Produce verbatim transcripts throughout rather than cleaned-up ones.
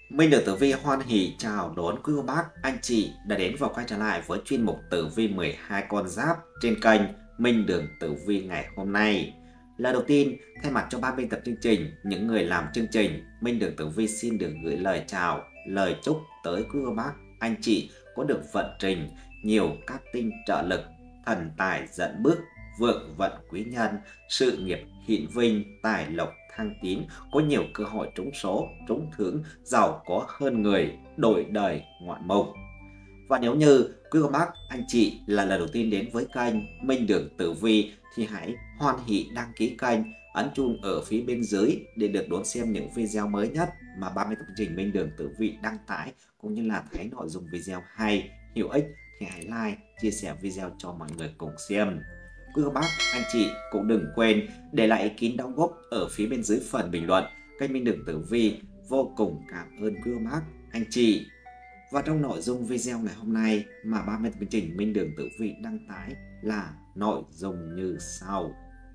Minh được Tử Vi hoan hỉ chào đón quý cô bác, anh chị đã đến và quay trở lại với chuyên mục Tử Vi mười hai con giáp trên kênh Minh Đường Tử Vi ngày hôm nay. Lời đầu tiên, thay mặt cho ban biên tập chương trình, những người làm chương trình, Minh Đường Tử Vi xin được gửi lời chào, lời chúc tới quý cô bác, anh chị có được vận trình nhiều các tinh trợ lực, thần tài dẫn bước, vượng vận quý nhân, sự nghiệp hiển vinh, tài lộc thăng tiến, có nhiều cơ hội trúng số, trúng thưởng, giàu có hơn người, đổi đời ngoạn mục. Và nếu như quý cô bác, anh chị là lần đầu tiên đến với kênh Minh Đường Tử Vi thì hãy hoan hỉ đăng ký kênh, ấn chuông ở phía bên dưới để được đón xem những video mới nhất mà ban biên tập chương trình Minh Đường Tử Vi đăng tải, cũng như là thấy nội dung video hay, hữu ích thì hãy like, chia sẻ video cho mọi người cùng xem. Quý cô bác, anh chị cũng đừng quên để lại ý kiến đóng góp ở phía bên dưới phần bình luận. Kênh Minh Đường Tử Vi vô cùng cảm ơn quý cô bác, anh chị. Và trong nội dung video ngày hôm nay mà ban biên tập chương trình Minh Đường Tử Vi đăng tải là nội dung như sau.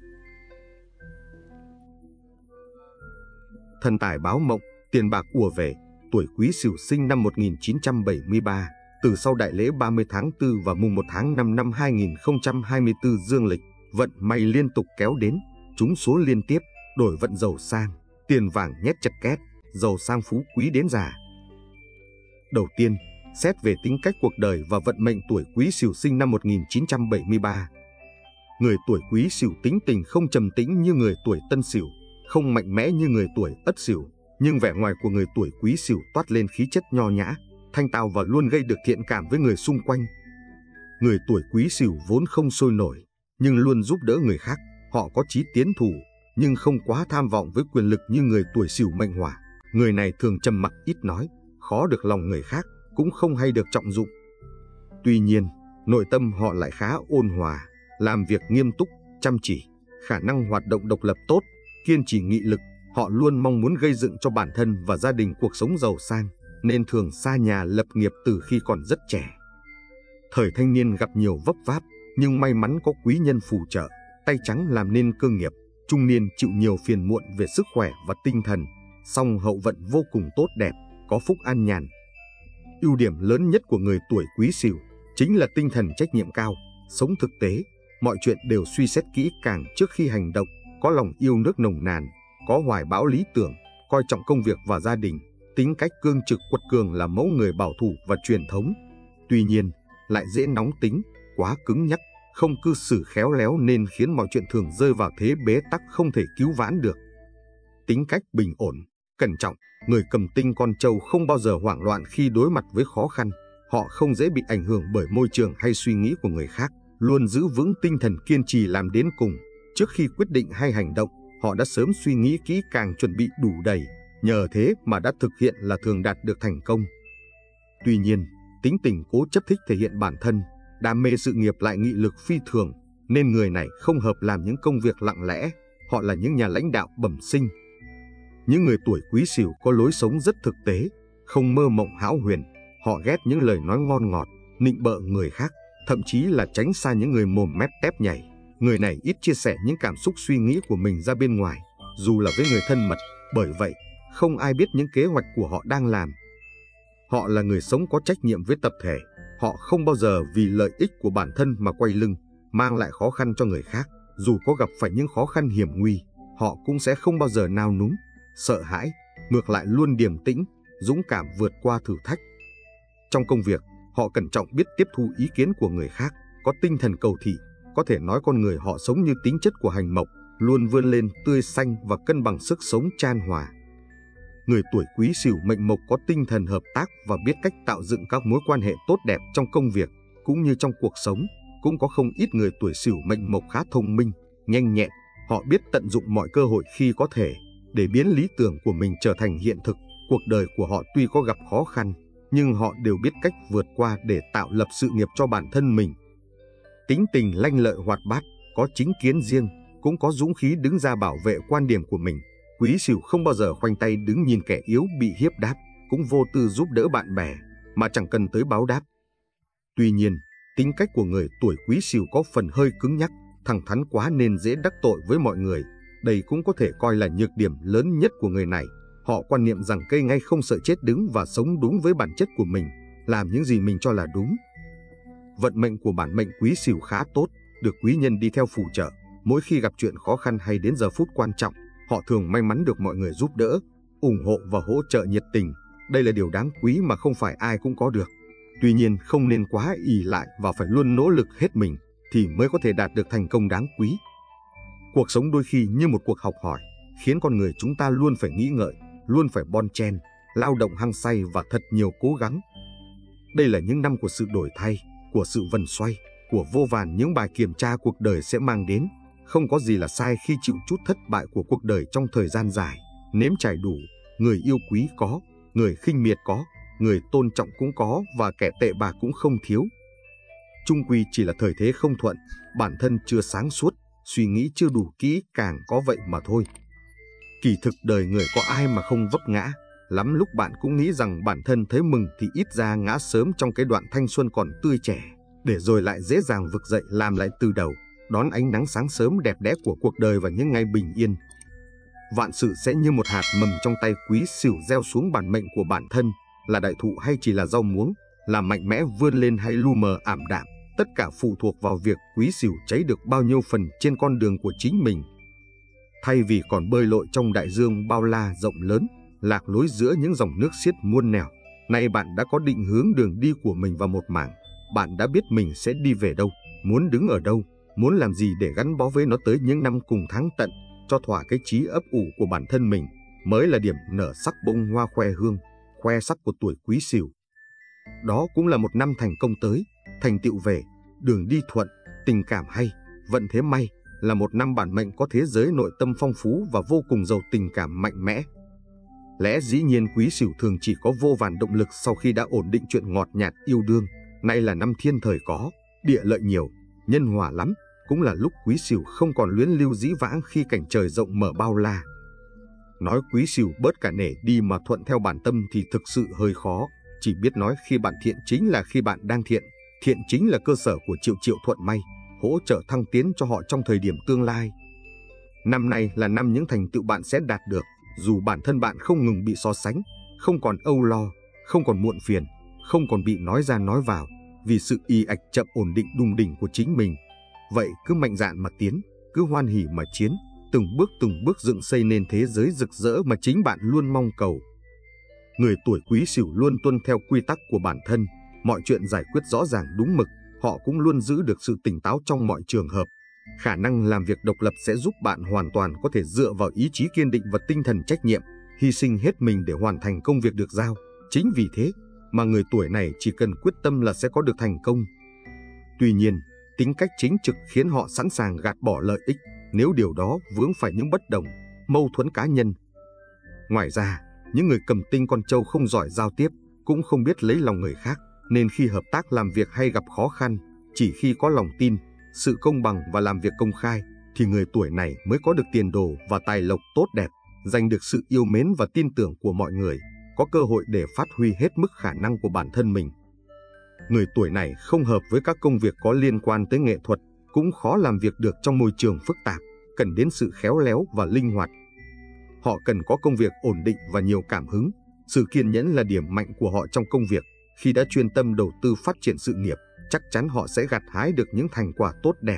Thần tài báo mộng, tiền bạc ùa về, tuổi Quý Sửu sinh năm một nghìn chín trăm bảy mươi ba, từ sau đại lễ ba mươi tháng tư và mùng một tháng năm năm hai nghìn không trăm hai mươi tư dương lịch, vận may liên tục kéo đến, trúng số liên tiếp, đổi vận giàu sang, tiền vàng nhét chặt két, giàu sang phú quý đến già. Đầu tiên, xét về tính cách cuộc đời và vận mệnh tuổi Quý Sửu sinh năm một nghìn chín trăm bảy mươi ba. Người tuổi Quý Sửu tính tình không trầm tĩnh như người tuổi Tân Sửu, không mạnh mẽ như người tuổi Ất Sửu, nhưng vẻ ngoài của người tuổi Quý Sửu toát lên khí chất nho nhã, thanh tao và luôn gây được thiện cảm với người xung quanh. Người tuổi Quý Sửu vốn không sôi nổi, nhưng luôn giúp đỡ người khác. Họ có chí tiến thủ, nhưng không quá tham vọng với quyền lực như người tuổi Sửu mệnh Hỏa. Người này thường trầm mặc ít nói, khó được lòng người khác, cũng không hay được trọng dụng. Tuy nhiên, nội tâm họ lại khá ôn hòa, làm việc nghiêm túc, chăm chỉ, khả năng hoạt động độc lập tốt, kiên trì nghị lực. Họ luôn mong muốn gây dựng cho bản thân và gia đình cuộc sống giàu sang, nên thường xa nhà lập nghiệp từ khi còn rất trẻ. Thời thanh niên gặp nhiều vấp váp, nhưng may mắn có quý nhân phù trợ, tay trắng làm nên cơ nghiệp. Trung niên chịu nhiều phiền muộn về sức khỏe và tinh thần, song hậu vận vô cùng tốt đẹp, có phúc an nhàn. Ưu điểm lớn nhất của người tuổi Quý Sửu chính là tinh thần trách nhiệm cao, sống thực tế, mọi chuyện đều suy xét kỹ càng trước khi hành động, có lòng yêu nước nồng nàn, có hoài bão lý tưởng, coi trọng công việc và gia đình, tính cách cương trực quật cường là mẫu người bảo thủ và truyền thống. Tuy nhiên, lại dễ nóng tính, quá cứng nhắc, không cư xử khéo léo nên khiến mọi chuyện thường rơi vào thế bế tắc không thể cứu vãn được. Tính cách bình ổn, cẩn trọng, người cầm tinh con trâu không bao giờ hoảng loạn khi đối mặt với khó khăn. Họ không dễ bị ảnh hưởng bởi môi trường hay suy nghĩ của người khác, luôn giữ vững tinh thần kiên trì làm đến cùng. Trước khi quyết định hay hành động, họ đã sớm suy nghĩ kỹ càng, chuẩn bị đủ đầy, nhờ thế mà đã thực hiện là thường đạt được thành công. Tuy nhiên, tính tình cố chấp thích thể hiện bản thân, đam mê sự nghiệp lại nghị lực phi thường, nên người này không hợp làm những công việc lặng lẽ. Họ là những nhà lãnh đạo bẩm sinh. Những người tuổi Quý Sửu có lối sống rất thực tế, không mơ mộng hão huyền. Họ ghét những lời nói ngon ngọt, nịnh bợ người khác, thậm chí là tránh xa những người mồm mép tép nhảy. Người này ít chia sẻ những cảm xúc suy nghĩ của mình ra bên ngoài, dù là với người thân mật, bởi vậy không ai biết những kế hoạch của họ đang làm. Họ là người sống có trách nhiệm với tập thể, họ không bao giờ vì lợi ích của bản thân mà quay lưng, mang lại khó khăn cho người khác. Dù có gặp phải những khó khăn hiểm nguy, họ cũng sẽ không bao giờ nao núng, sợ hãi, ngược lại luôn điềm tĩnh, dũng cảm vượt qua thử thách. Trong công việc, họ cẩn trọng biết tiếp thu ý kiến của người khác, có tinh thần cầu thị. Có thể nói con người họ sống như tính chất của hành mộc, luôn vươn lên tươi xanh và cân bằng sức sống chan hòa. Người tuổi Quý Sửu mệnh mộc có tinh thần hợp tác và biết cách tạo dựng các mối quan hệ tốt đẹp trong công việc, cũng như trong cuộc sống. Cũng có không ít người tuổi Sửu mệnh mộc khá thông minh, nhanh nhẹn. Họ biết tận dụng mọi cơ hội khi có thể, để biến lý tưởng của mình trở thành hiện thực. Cuộc đời của họ tuy có gặp khó khăn, nhưng họ đều biết cách vượt qua để tạo lập sự nghiệp cho bản thân mình. Tính tình lanh lợi hoạt bát, có chính kiến riêng, cũng có dũng khí đứng ra bảo vệ quan điểm của mình. Quý Sửu không bao giờ khoanh tay đứng nhìn kẻ yếu bị hiếp đáp, cũng vô tư giúp đỡ bạn bè, mà chẳng cần tới báo đáp. Tuy nhiên, tính cách của người tuổi Quý Sửu có phần hơi cứng nhắc, thẳng thắn quá nên dễ đắc tội với mọi người. Đây cũng có thể coi là nhược điểm lớn nhất của người này. Họ quan niệm rằng cây ngay không sợ chết đứng và sống đúng với bản chất của mình, làm những gì mình cho là đúng. Vận mệnh của bản mệnh Quý Sửu khá tốt, được quý nhân đi theo phù trợ. Mỗi khi gặp chuyện khó khăn hay đến giờ phút quan trọng, họ thường may mắn được mọi người giúp đỡ, ủng hộ và hỗ trợ nhiệt tình. Đây là điều đáng quý mà không phải ai cũng có được. Tuy nhiên, không nên quá ỷ lại và phải luôn nỗ lực hết mình thì mới có thể đạt được thành công đáng quý. Cuộc sống đôi khi như một cuộc học hỏi, khiến con người chúng ta luôn phải nghĩ ngợi, luôn phải bon chen, lao động hăng say và thật nhiều cố gắng. Đây là những năm của sự đổi thay, của sự vần xoay, của vô vàn những bài kiểm tra cuộc đời sẽ mang đến. Không có gì là sai khi chịu chút thất bại của cuộc đời trong thời gian dài. Nếm trải đủ, người yêu quý có, người khinh miệt có, người tôn trọng cũng có và kẻ tệ bạc cũng không thiếu. Chung quy chỉ là thời thế không thuận, bản thân chưa sáng suốt, suy nghĩ chưa đủ kỹ càng có vậy mà thôi. Kỳ thực đời người có ai mà không vấp ngã. Lắm lúc bạn cũng nghĩ rằng bản thân thấy mừng thì ít ra ngã sớm trong cái đoạn thanh xuân còn tươi trẻ, để rồi lại dễ dàng vực dậy làm lại từ đầu, đón ánh nắng sáng sớm đẹp đẽ của cuộc đời và những ngày bình yên. Vạn sự sẽ như một hạt mầm trong tay Quý Sửu gieo xuống bản mệnh của bản thân, là đại thụ hay chỉ là rau muống, là mạnh mẽ vươn lên hay lu mờ ảm đạm, tất cả phụ thuộc vào việc Quý Sửu cháy được bao nhiêu phần trên con đường của chính mình. Thay vì còn bơi lội trong đại dương bao la rộng lớn, lạc lối giữa những dòng nước xiết muôn nẻo, nay bạn đã có định hướng đường đi của mình vào một mảng. Bạn đã biết mình sẽ đi về đâu, muốn đứng ở đâu, muốn làm gì để gắn bó với nó tới những năm cùng tháng tận, cho thỏa cái chí ấp ủ của bản thân mình, mới là điểm nở sắc bông hoa khoe hương, khoe sắc của tuổi Quý Sửu. Đó cũng là một năm thành công tới, thành tựu về, đường đi thuận, tình cảm hay, vận thế may, là một năm bản mệnh có thế giới nội tâm phong phú và vô cùng giàu tình cảm mạnh mẽ. Lẽ dĩ nhiên Quý Sửu thường chỉ có vô vàn động lực sau khi đã ổn định chuyện ngọt nhạt yêu đương. Nay là năm thiên thời có, địa lợi nhiều, nhân hòa lắm, cũng là lúc Quý Sửu không còn luyến lưu dĩ vãng khi cảnh trời rộng mở bao la. Nói Quý Sửu bớt cả nể đi mà thuận theo bản tâm thì thực sự hơi khó, chỉ biết nói khi bạn thiện chính là khi bạn đang thiện, thiện chính là cơ sở của triệu triệu thuận may, hỗ trợ thăng tiến cho họ trong thời điểm tương lai. Năm nay là năm những thành tựu bạn sẽ đạt được, dù bản thân bạn không ngừng bị so sánh, không còn âu lo, không còn muộn phiền, không còn bị nói ra nói vào, vì sự ì ạch chậm ổn định đùng đỉnh của chính mình. Vậy cứ mạnh dạn mà tiến, cứ hoan hỉ mà chiến, từng bước từng bước dựng xây nên thế giới rực rỡ mà chính bạn luôn mong cầu. Người tuổi Quý Sửu luôn tuân theo quy tắc của bản thân, mọi chuyện giải quyết rõ ràng đúng mực, họ cũng luôn giữ được sự tỉnh táo trong mọi trường hợp. Khả năng làm việc độc lập sẽ giúp bạn hoàn toàn có thể dựa vào ý chí kiên định và tinh thần trách nhiệm, hy sinh hết mình để hoàn thành công việc được giao. Chính vì thế mà người tuổi này chỉ cần quyết tâm là sẽ có được thành công. Tuy nhiên, tính cách chính trực khiến họ sẵn sàng gạt bỏ lợi ích nếu điều đó vướng phải những bất đồng, mâu thuẫn cá nhân. Ngoài ra, những người cầm tinh con trâu không giỏi giao tiếp, cũng không biết lấy lòng người khác, nên khi hợp tác làm việc hay gặp khó khăn, chỉ khi có lòng tin, sự công bằng và làm việc công khai, thì người tuổi này mới có được tiền đồ và tài lộc tốt đẹp, giành được sự yêu mến và tin tưởng của mọi người, có cơ hội để phát huy hết mức khả năng của bản thân mình. Người tuổi này không hợp với các công việc có liên quan tới nghệ thuật, cũng khó làm việc được trong môi trường phức tạp, cần đến sự khéo léo và linh hoạt. Họ cần có công việc ổn định và nhiều cảm hứng. Sự kiên nhẫn là điểm mạnh của họ trong công việc. Khi đã chuyên tâm đầu tư phát triển sự nghiệp, chắc chắn họ sẽ gặt hái được những thành quả tốt đẹp.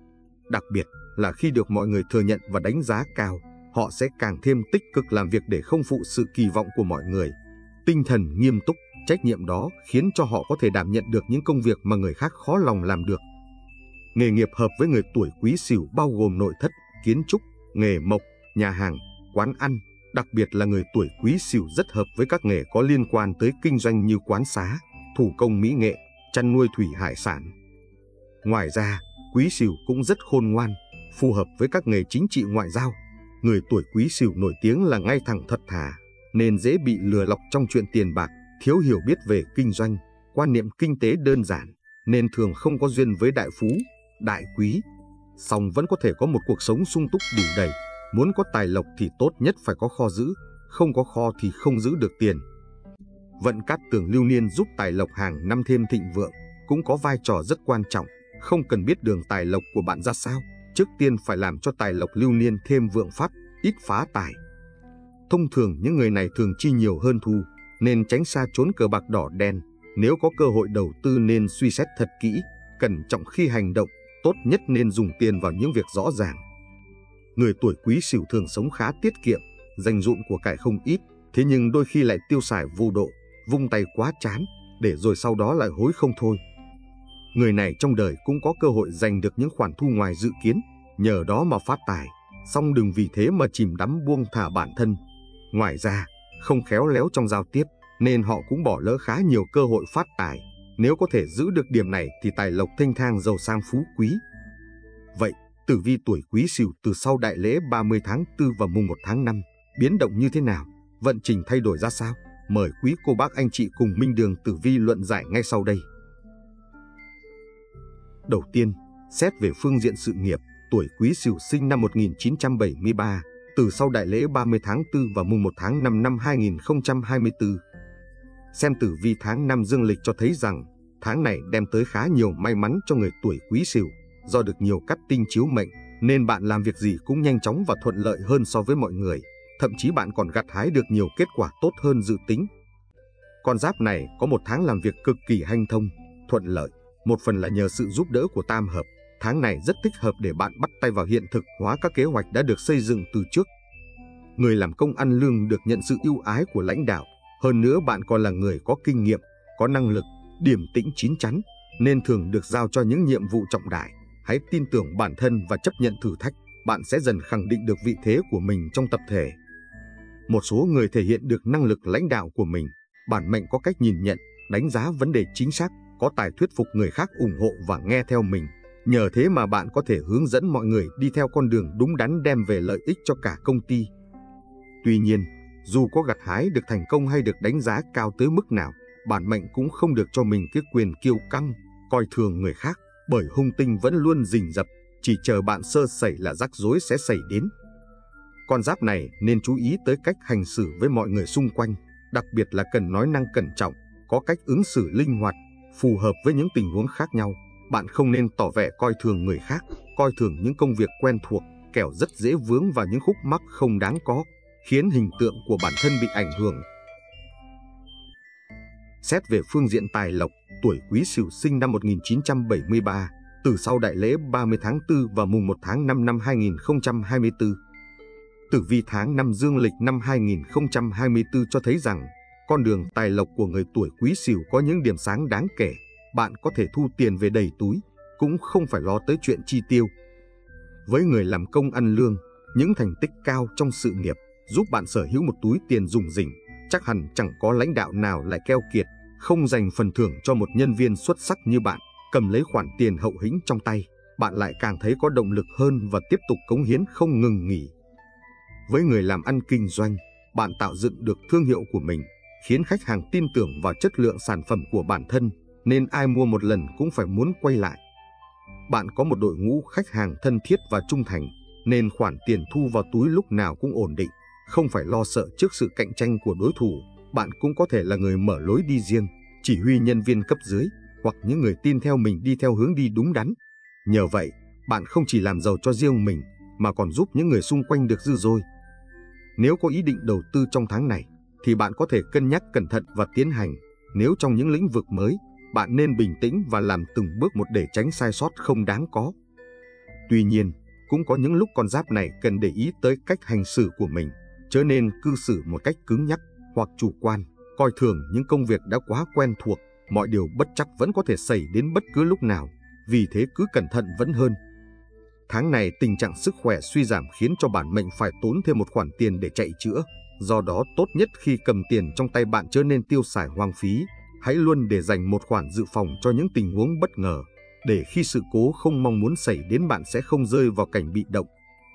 Đặc biệt là khi được mọi người thừa nhận và đánh giá cao, họ sẽ càng thêm tích cực làm việc để không phụ sự kỳ vọng của mọi người. Tinh thần nghiêm túc, trách nhiệm đó khiến cho họ có thể đảm nhận được những công việc mà người khác khó lòng làm được. Nghề nghiệp hợp với người tuổi Quý Sửu bao gồm nội thất, kiến trúc, nghề mộc, nhà hàng, quán ăn. Đặc biệt là người tuổi Quý Sửu rất hợp với các nghề có liên quan tới kinh doanh như quán xá, thủ công mỹ nghệ, chăn nuôi thủy hải sản. Ngoài ra, Quý Sửu cũng rất khôn ngoan, phù hợp với các nghề chính trị ngoại giao. Người tuổi Quý Sửu nổi tiếng là ngay thẳng thật thà, nên dễ bị lừa lọc trong chuyện tiền bạc, thiếu hiểu biết về kinh doanh, quan niệm kinh tế đơn giản, nên thường không có duyên với đại phú, đại quý. Song vẫn có thể có một cuộc sống sung túc đủ đầy. Muốn có tài lộc thì tốt nhất phải có kho giữ, không có kho thì không giữ được tiền. Vận cát tường lưu niên giúp tài lộc hàng năm thêm thịnh vượng, cũng có vai trò rất quan trọng. Không cần biết đường tài lộc của bạn ra sao, trước tiên phải làm cho tài lộc lưu niên thêm vượng phát, ít phá tài. Thông thường những người này thường chi nhiều hơn thu, nên tránh xa trốn cờ bạc đỏ đen. Nếu có cơ hội đầu tư nên suy xét thật kỹ, cẩn trọng khi hành động, tốt nhất nên dùng tiền vào những việc rõ ràng. Người tuổi Quý Sửu thường sống khá tiết kiệm, dành dụm của cải không ít, thế nhưng đôi khi lại tiêu xài vô độ, vung tay quá chán, để rồi sau đó lại hối không thôi. Người này trong đời cũng có cơ hội giành được những khoản thu ngoài dự kiến, nhờ đó mà phát tài, song đừng vì thế mà chìm đắm buông thả bản thân. Ngoài ra, không khéo léo trong giao tiếp, nên họ cũng bỏ lỡ khá nhiều cơ hội phát tài. Nếu có thể giữ được điểm này thì tài lộc thênh thang, giàu sang phú quý. Vậy, tử vi tuổi Quý Sửu từ sau đại lễ ba mươi tháng tư và mùng một tháng năm biến động như thế nào? Vận trình thay đổi ra sao? Mời quý cô bác anh chị cùng Minh Đường tử vi luận giải ngay sau đây. Đầu tiên, xét về phương diện sự nghiệp, tuổi Quý Sửu sinh năm một nghìn chín trăm bảy mươi ba, từ sau đại lễ ba mươi tháng tư và mùng một tháng năm năm hai nghìn không trăm hai mươi tư. Xem tử vi tháng năm dương lịch cho thấy rằng, tháng này đem tới khá nhiều may mắn cho người tuổi Quý Sửu. Do được nhiều cát tinh chiếu mệnh, nên bạn làm việc gì cũng nhanh chóng và thuận lợi hơn so với mọi người. Thậm chí bạn còn gặt hái được nhiều kết quả tốt hơn dự tính. Con giáp này có một tháng làm việc cực kỳ hanh thông, thuận lợi. Một phần là nhờ sự giúp đỡ của tam hợp. Tháng này rất thích hợp để bạn bắt tay vào hiện thực hóa các kế hoạch đã được xây dựng từ trước. Người làm công ăn lương được nhận sự ưu ái của lãnh đạo. Hơn nữa bạn còn là người có kinh nghiệm, có năng lực, điềm tĩnh chín chắn, nên thường được giao cho những nhiệm vụ trọng đại. Hãy tin tưởng bản thân và chấp nhận thử thách, bạn sẽ dần khẳng định được vị thế của mình trong tập thể. Một số người thể hiện được năng lực lãnh đạo của mình, bản mệnh có cách nhìn nhận, đánh giá vấn đề chính xác, có tài thuyết phục người khác ủng hộ và nghe theo mình. Nhờ thế mà bạn có thể hướng dẫn mọi người đi theo con đường đúng đắn, đem về lợi ích cho cả công ty. Tuy nhiên, dù có gặt hái được thành công hay được đánh giá cao tới mức nào, bản mệnh cũng không được cho mình cái quyền kiêu căng, coi thường người khác, bởi hung tinh vẫn luôn rình rập, chỉ chờ bạn sơ sẩy là rắc rối sẽ xảy đến. Con giáp này nên chú ý tới cách hành xử với mọi người xung quanh, đặc biệt là cần nói năng cẩn trọng, có cách ứng xử linh hoạt, phù hợp với những tình huống khác nhau. Bạn không nên tỏ vẻ coi thường người khác, coi thường những công việc quen thuộc, kẻo rất dễ vướng vào những khúc mắc không đáng có, khiến hình tượng của bản thân bị ảnh hưởng. Xét về phương diện tài lộc, tuổi Quý Sửu sinh năm một nghìn chín trăm bảy mươi ba, từ sau đại lễ ba mươi tháng tư và mùng một tháng năm năm hai nghìn không trăm hai mươi tư. Tử vi tháng năm dương lịch năm hai nghìn không trăm hai mươi tư cho thấy rằng, con đường tài lộc của người tuổi Quý Sửu có những điểm sáng đáng kể. Bạn có thể thu tiền về đầy túi, cũng không phải lo tới chuyện chi tiêu. Với người làm công ăn lương, những thành tích cao trong sự nghiệp giúp bạn sở hữu một túi tiền rủng rỉnh. Chắc hẳn chẳng có lãnh đạo nào lại keo kiệt, không dành phần thưởng cho một nhân viên xuất sắc như bạn. Cầm lấy khoản tiền hậu hĩnh trong tay, bạn lại càng thấy có động lực hơn và tiếp tục cống hiến không ngừng nghỉ. Với người làm ăn kinh doanh, bạn tạo dựng được thương hiệu của mình, khiến khách hàng tin tưởng vào chất lượng sản phẩm của bản thân, nên ai mua một lần cũng phải muốn quay lại. Bạn có một đội ngũ khách hàng thân thiết và trung thành, nên khoản tiền thu vào túi lúc nào cũng ổn định, không phải lo sợ trước sự cạnh tranh của đối thủ. Bạn cũng có thể là người mở lối đi riêng, chỉ huy nhân viên cấp dưới, hoặc những người tin theo mình đi theo hướng đi đúng đắn. Nhờ vậy, bạn không chỉ làm giàu cho riêng mình, mà còn giúp những người xung quanh được dư dôi. Nếu có ý định đầu tư trong tháng này, thì bạn có thể cân nhắc cẩn thận và tiến hành. Nếu trong những lĩnh vực mới, bạn nên bình tĩnh và làm từng bước một để tránh sai sót không đáng có. Tuy nhiên, cũng có những lúc con giáp này cần để ý tới cách hành xử của mình, chớ nên cư xử một cách cứng nhắc hoặc chủ quan, coi thường những công việc đã quá quen thuộc. Mọi điều bất trắc vẫn có thể xảy đến bất cứ lúc nào, vì thế cứ cẩn thận vẫn hơn. Tháng này tình trạng sức khỏe suy giảm khiến cho bản mệnh phải tốn thêm một khoản tiền để chạy chữa. Do đó tốt nhất khi cầm tiền trong tay bạn chớ nên tiêu xài hoang phí. Hãy luôn để dành một khoản dự phòng cho những tình huống bất ngờ, để khi sự cố không mong muốn xảy đến bạn sẽ không rơi vào cảnh bị động.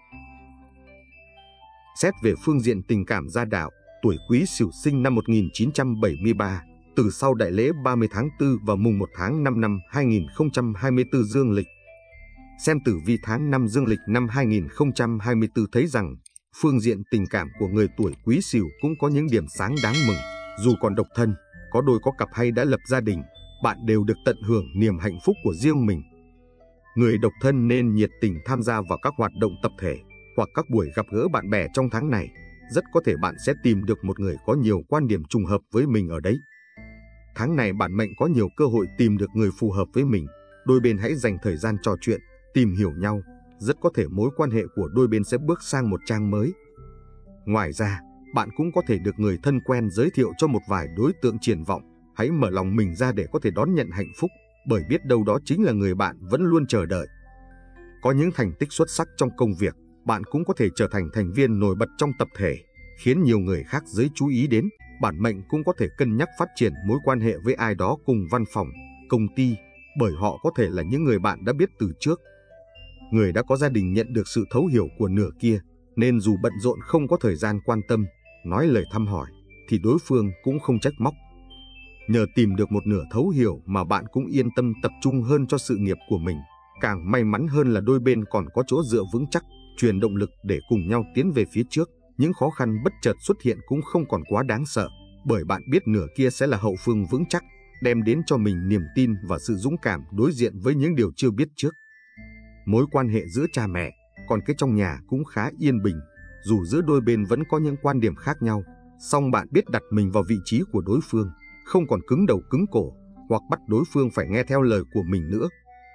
Xét về phương diện tình cảm gia đạo, tuổi Quý Sửu sinh năm một nghìn chín trăm bảy mươi ba, từ sau đại lễ ba mươi tháng tư và mùng một tháng năm năm hai nghìn không trăm hai mươi tư dương lịch. Xem tử vi tháng năm dương lịch năm hai nghìn không trăm hai mươi tư thấy rằng, phương diện tình cảm của người tuổi Quý Sửu cũng có những điểm sáng đáng mừng. Dù còn độc thân, có đôi có cặp hay đã lập gia đình, bạn đều được tận hưởng niềm hạnh phúc của riêng mình. Người độc thân nên nhiệt tình tham gia vào các hoạt động tập thể hoặc các buổi gặp gỡ bạn bè trong tháng này. rất có thể bạn sẽ tìm được một người có nhiều quan điểm trùng hợp với mình ở đấy. Tháng này bản mệnh có nhiều cơ hội tìm được người phù hợp với mình, đôi bên hãy dành thời gian trò chuyện, tìm hiểu nhau, rất có thể mối quan hệ của đôi bên sẽ bước sang một trang mới. Ngoài ra, bạn cũng có thể được người thân quen giới thiệu cho một vài đối tượng triển vọng, hãy mở lòng mình ra để có thể đón nhận hạnh phúc, bởi biết đâu đó chính là người bạn vẫn luôn chờ đợi. Có những thành tích xuất sắc trong công việc, bạn cũng có thể trở thành thành viên nổi bật trong tập thể, khiến nhiều người khác giới chú ý đến. Bản mệnh cũng có thể cân nhắc phát triển mối quan hệ với ai đó cùng văn phòng, công ty, bởi họ có thể là những người bạn đã biết từ trước. Người đã có gia đình nhận được sự thấu hiểu của nửa kia, nên dù bận rộn không có thời gian quan tâm, nói lời thăm hỏi, thì đối phương cũng không trách móc. Nhờ tìm được một nửa thấu hiểu mà bạn cũng yên tâm tập trung hơn cho sự nghiệp của mình. Càng may mắn hơn là đôi bên còn có chỗ dựa vững chắc, truyền động lực để cùng nhau tiến về phía trước. Những khó khăn bất chợt xuất hiện cũng không còn quá đáng sợ, bởi bạn biết nửa kia sẽ là hậu phương vững chắc, đem đến cho mình niềm tin và sự dũng cảm đối diện với những điều chưa biết trước. Mối quan hệ giữa cha mẹ, còn cái trong nhà cũng khá yên bình, dù giữa đôi bên vẫn có những quan điểm khác nhau, song bạn biết đặt mình vào vị trí của đối phương, không còn cứng đầu cứng cổ, hoặc bắt đối phương phải nghe theo lời của mình nữa.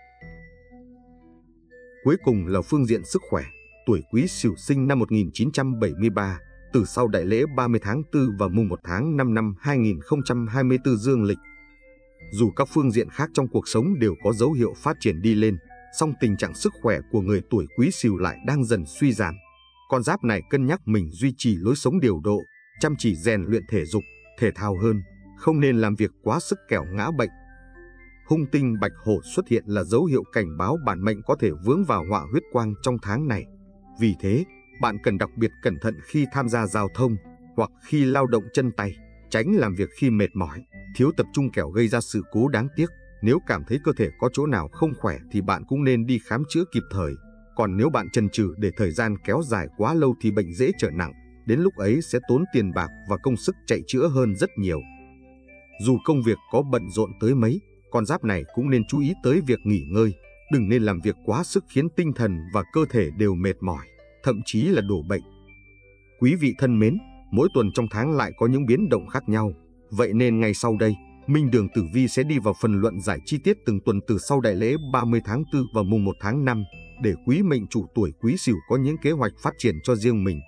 Cuối cùng là phương diện sức khỏe. Tuổi Quý Sửu sinh năm một nghìn chín trăm bảy mươi ba, từ sau đại lễ ba mươi tháng tư và mùng một tháng năm năm hai nghìn không trăm hai mươi tư dương lịch. Dù các phương diện khác trong cuộc sống đều có dấu hiệu phát triển đi lên, song tình trạng sức khỏe của người tuổi Quý Sửu lại đang dần suy giảm. Con giáp này cân nhắc mình duy trì lối sống điều độ, chăm chỉ rèn luyện thể dục, thể thao hơn, không nên làm việc quá sức kẻo ngã bệnh. Hung tinh bạch hổ xuất hiện là dấu hiệu cảnh báo bản mệnh có thể vướng vào họa huyết quang trong tháng này. Vì thế, bạn cần đặc biệt cẩn thận khi tham gia giao thông hoặc khi lao động chân tay, tránh làm việc khi mệt mỏi, thiếu tập trung kẻo gây ra sự cố đáng tiếc. Nếu cảm thấy cơ thể có chỗ nào không khỏe thì bạn cũng nên đi khám chữa kịp thời. Còn nếu bạn chần chừ để thời gian kéo dài quá lâu thì bệnh dễ trở nặng, đến lúc ấy sẽ tốn tiền bạc và công sức chạy chữa hơn rất nhiều. Dù công việc có bận rộn tới mấy, con giáp này cũng nên chú ý tới việc nghỉ ngơi, đừng nên làm việc quá sức khiến tinh thần và cơ thể đều mệt mỏi, thậm chí là đổ bệnh. Quý vị thân mến, mỗi tuần trong tháng lại có những biến động khác nhau, vậy nên ngay sau đây, Minh Đường Tử Vi sẽ đi vào phần luận giải chi tiết từng tuần từ sau đại lễ ba mươi tháng tư và mùng một tháng năm, để quý mệnh chủ tuổi Quý Sửu có những kế hoạch phát triển cho riêng mình.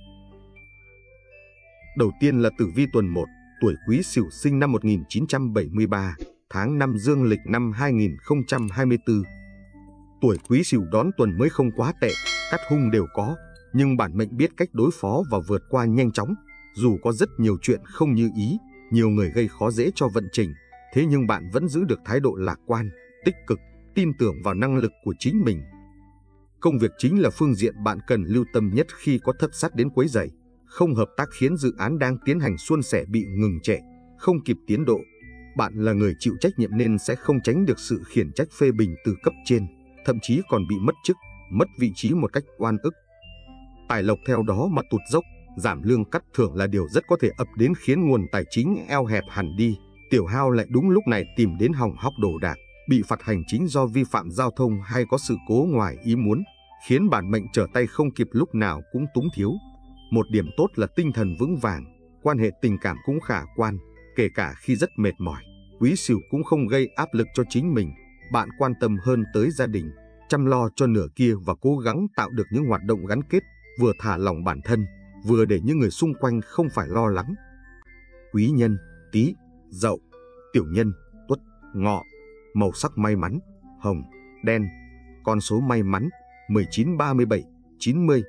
Đầu tiên là tử vi tuần một, tuổi Quý Sửu sinh năm một nghìn chín trăm bảy mươi ba, tháng năm dương lịch năm hai nghìn không trăm hai mươi tư. Tuổi Quý Sửu đón tuần mới không quá tệ, cát hung đều có, nhưng bản mệnh biết cách đối phó và vượt qua nhanh chóng. Dù có rất nhiều chuyện không như ý, nhiều người gây khó dễ cho vận trình, thế nhưng bạn vẫn giữ được thái độ lạc quan, tích cực, tin tưởng vào năng lực của chính mình. Công việc chính là phương diện bạn cần lưu tâm nhất khi có thất sát đến quấy rầy, không hợp tác khiến dự án đang tiến hành suôn sẻ bị ngừng trệ, không kịp tiến độ. Bạn là người chịu trách nhiệm nên sẽ không tránh được sự khiển trách phê bình từ cấp trên, thậm chí còn bị mất chức, mất vị trí một cách oan ức. Tài lộc theo đó mà tụt dốc, giảm lương cắt thưởng là điều rất có thể ập đến khiến nguồn tài chính eo hẹp hẳn đi. Tiểu hao lại đúng lúc này tìm đến hỏng hóc đồ đạc, bị phạt hành chính do vi phạm giao thông hay có sự cố ngoài ý muốn, khiến bản mệnh trở tay không kịp lúc nào cũng túng thiếu. Một điểm tốt là tinh thần vững vàng, quan hệ tình cảm cũng khả quan, kể cả khi rất mệt mỏi. Quý Sửu cũng không gây áp lực cho chính mình, bạn quan tâm hơn tới gia đình, chăm lo cho nửa kia và cố gắng tạo được những hoạt động gắn kết, vừa thả lỏng bản thân, vừa để những người xung quanh không phải lo lắng. Quý Nhân, Tý, Dậu, Tiểu Nhân, Tuất, Ngọ. Màu sắc may mắn, hồng, đen. Con số may mắn, mười chín, ba mươi bảy, chín mươi.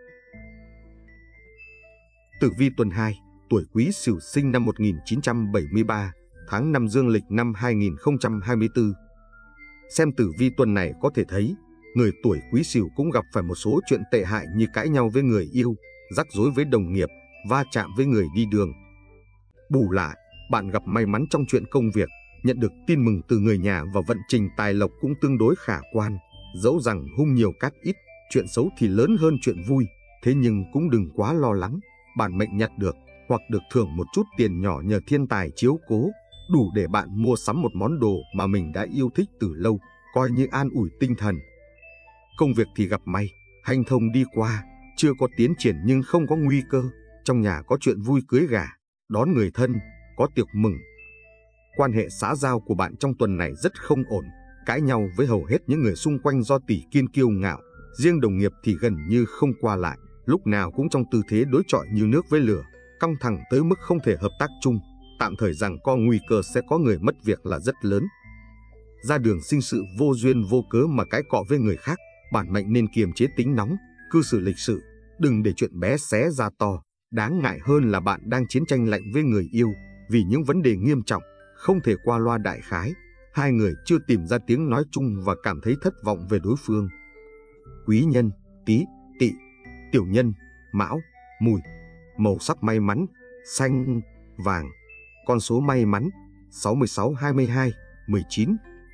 Tử vi tuần hai, tuổi Quý Sửu sinh năm một nghìn chín trăm bảy mươi ba, tháng năm dương lịch năm hai nghìn không trăm hai mươi tư. Xem tử vi tuần này có thể thấy, người tuổi Quý Sửu cũng gặp phải một số chuyện tệ hại như cãi nhau với người yêu, rắc rối với đồng nghiệp, va chạm với người đi đường. Bù lại, bạn gặp may mắn trong chuyện công việc, nhận được tin mừng từ người nhà và vận trình tài lộc cũng tương đối khả quan. Dẫu rằng hung nhiều cát ít, chuyện xấu thì lớn hơn chuyện vui, thế nhưng cũng đừng quá lo lắng. Bản mệnh nhặt được hoặc được thưởng một chút tiền nhỏ nhờ thiên tài chiếu cố, đủ để bạn mua sắm một món đồ mà mình đã yêu thích từ lâu, coi như an ủi tinh thần. Công việc thì gặp may, hanh thông đi qua, chưa có tiến triển nhưng không có nguy cơ. Trong trong nhà có chuyện vui cưới gà, đón người thân, có tiệc mừng. Quan hệ xã giao của bạn trong tuần này rất không ổn, cãi nhau với hầu hết những người xung quanh do tỷ kiên kiêu ngạo. Riêng đồng nghiệp thì gần như không qua lại, lúc nào cũng trong tư thế đối chọi như nước với lửa, căng thẳng tới mức không thể hợp tác chung. Tạm thời rằng có nguy cơ sẽ có người mất việc là rất lớn. Ra đường sinh sự vô duyên vô cớ mà cãi cọ với người khác, bản mệnh nên kiềm chế tính nóng, cư xử lịch sự, đừng để chuyện bé xé ra to. Đáng ngại hơn là bạn đang chiến tranh lạnh với người yêu vì những vấn đề nghiêm trọng, không thể qua loa đại khái. Hai người chưa tìm ra tiếng nói chung và cảm thấy thất vọng về đối phương. Quý nhân: Tý, Tỵ. Tiểu nhân: Mão, Mùi. Màu sắc may mắn: xanh, vàng. Con số may mắn: sáu mươi sáu, hai mươi hai, mười chín.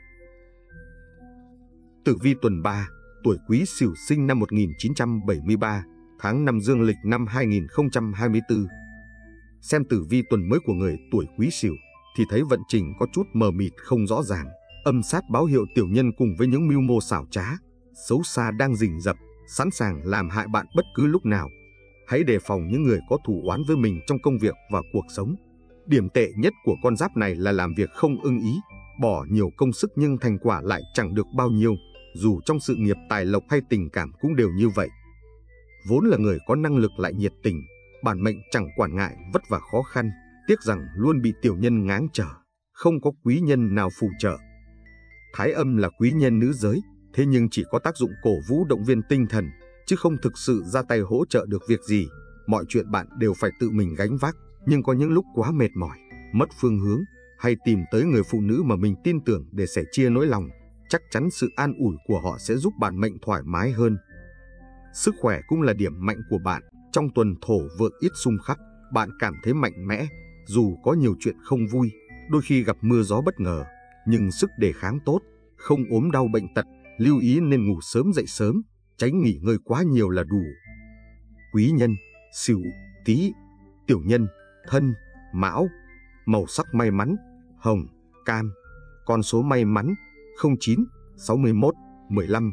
Tử vi tuần ba, tuổi Quý Sửu, sinh năm một nghìn chín trăm bảy mươi ba, tháng năm dương lịch năm hai nghìn không trăm hai mươi tư. Xem tử vi tuần mới của người tuổi Quý Sửu thì thấy vận trình có chút mờ mịt không rõ ràng. Âm sát báo hiệu tiểu nhân cùng với những mưu mô xảo trá, xấu xa đang rình rập, sẵn sàng làm hại bạn bất cứ lúc nào. Hãy đề phòng những người có thù oán với mình trong công việc và cuộc sống. Điểm tệ nhất của con giáp này là làm việc không ưng ý, bỏ nhiều công sức nhưng thành quả lại chẳng được bao nhiêu, dù trong sự nghiệp, tài lộc hay tình cảm cũng đều như vậy. Vốn là người có năng lực lại nhiệt tình, bản mệnh chẳng quản ngại vất vả khó khăn, tiếc rằng luôn bị tiểu nhân ngáng trở, không có quý nhân nào phù trợ. Thái âm là quý nhân nữ giới, thế nhưng chỉ có tác dụng cổ vũ động viên tinh thần, chứ không thực sự ra tay hỗ trợ được việc gì. Mọi chuyện bạn đều phải tự mình gánh vác, nhưng có những lúc quá mệt mỏi, mất phương hướng, hay tìm tới người phụ nữ mà mình tin tưởng để sẻ chia nỗi lòng, chắc chắn sự an ủi của họ sẽ giúp bản mệnh thoải mái hơn. Sức khỏe cũng là điểm mạnh của bạn. Trong tuần thổ vượng ít xung khắc, bạn cảm thấy mạnh mẽ, dù có nhiều chuyện không vui, đôi khi gặp mưa gió bất ngờ, nhưng sức đề kháng tốt, không ốm đau bệnh tật. Lưu ý nên ngủ sớm dậy sớm, tránh nghỉ ngơi quá nhiều là đủ. Quý nhân: Sửu, Tý. Tiểu nhân: Thân, Mão. Màu sắc may mắn: hồng, cam. Con số may mắn: không chín, sáu mươi mốt, mười lăm.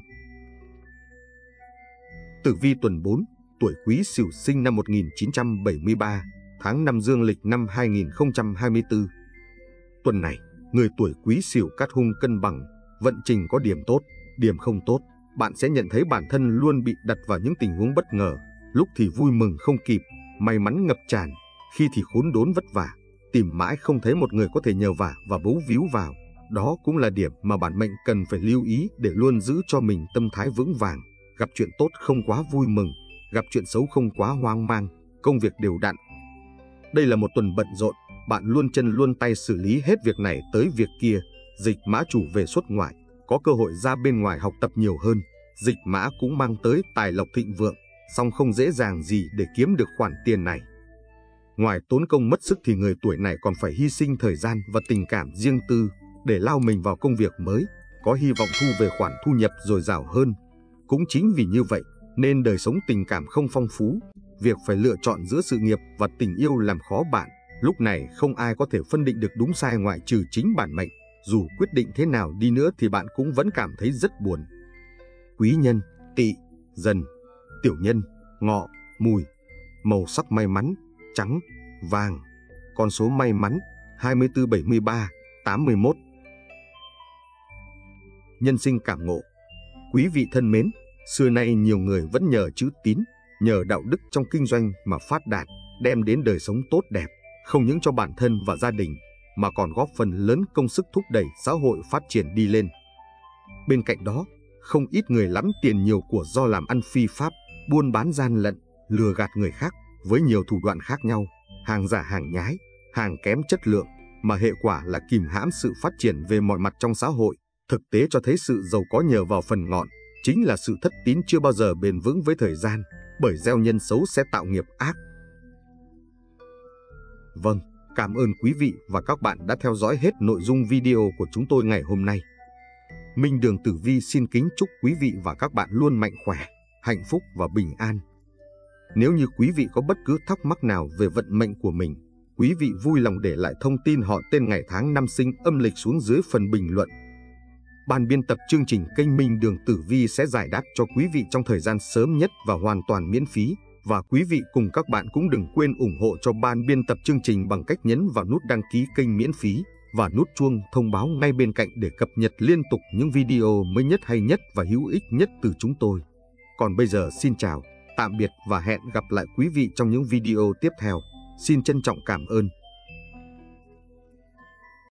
Tử vi tuần bốn, tuổi Quý Sửu, sinh năm một nghìn chín trăm bảy mươi ba, tháng năm dương lịch năm hai nghìn không trăm hai mươi tư. Tuần này, người tuổi Quý Sửu cát hung cân bằng, vận trình có điểm tốt, điểm không tốt. Bạn sẽ nhận thấy bản thân luôn bị đặt vào những tình huống bất ngờ, lúc thì vui mừng không kịp, may mắn ngập tràn, khi thì khốn đốn vất vả, tìm mãi không thấy một người có thể nhờ vả và bấu víu vào. Đó cũng là điểm mà bản mệnh cần phải lưu ý để luôn giữ cho mình tâm thái vững vàng. Gặp chuyện tốt không quá vui mừng, gặp chuyện xấu không quá hoang mang, công việc đều đặn. Đây là một tuần bận rộn, bạn luôn chân luôn tay xử lý hết việc này tới việc kia. Dịch mã chủ về xuất ngoại, có cơ hội ra bên ngoài học tập nhiều hơn. Dịch mã cũng mang tới tài lộc thịnh vượng, song không dễ dàng gì để kiếm được khoản tiền này. Ngoài tốn công mất sức thì người tuổi này còn phải hy sinh thời gian và tình cảm riêng tư để lao mình vào công việc mới, có hy vọng thu về khoản thu nhập dồi dào hơn. Cũng chính vì như vậy nên đời sống tình cảm không phong phú, việc phải lựa chọn giữa sự nghiệp và tình yêu làm khó bạn. Lúc này không ai có thể phân định được đúng sai ngoại trừ chính bản mệnh. Dù quyết định thế nào đi nữa thì bạn cũng vẫn cảm thấy rất buồn. Quý nhân: Tỵ, Dần. Tiểu nhân: Ngọ, Mùi. Màu sắc may mắn: trắng, vàng. Con số may mắn: hai mươi tư, bảy mươi ba, tám mươi mốt. Nhân sinh cảm ngộ. Quý vị thân mến, xưa nay nhiều người vẫn nhờ chữ tín, nhờ đạo đức trong kinh doanh mà phát đạt, đem đến đời sống tốt đẹp, không những cho bản thân và gia đình, mà còn góp phần lớn công sức thúc đẩy xã hội phát triển đi lên. Bên cạnh đó, không ít người lắm tiền nhiều của do làm ăn phi pháp, buôn bán gian lận, lừa gạt người khác với nhiều thủ đoạn khác nhau, hàng giả hàng nhái, hàng kém chất lượng, mà hệ quả là kìm hãm sự phát triển về mọi mặt trong xã hội. Thực tế cho thấy sự giàu có nhờ vào phần ngọn, chính là sự thất tín chưa bao giờ bền vững với thời gian, bởi gieo nhân xấu sẽ tạo nghiệp ác. Vâng, cảm ơn quý vị và các bạn đã theo dõi hết nội dung video của chúng tôi ngày hôm nay. Minh Đường Tử Vi xin kính chúc quý vị và các bạn luôn mạnh khỏe, hạnh phúc và bình an. Nếu như quý vị có bất cứ thắc mắc nào về vận mệnh của mình, quý vị vui lòng để lại thông tin họ, tên, ngày tháng năm sinh, âm lịch xuống dưới phần bình luận. Ban biên tập chương trình kênh Minh Đường Tử Vi sẽ giải đáp cho quý vị trong thời gian sớm nhất và hoàn toàn miễn phí. Và quý vị cùng các bạn cũng đừng quên ủng hộ cho ban biên tập chương trình bằng cách nhấn vào nút đăng ký kênh miễn phí và nút chuông thông báo ngay bên cạnh để cập nhật liên tục những video mới nhất, hay nhất và hữu ích nhất từ chúng tôi. Còn bây giờ xin chào, tạm biệt và hẹn gặp lại quý vị trong những video tiếp theo. Xin trân trọng cảm ơn.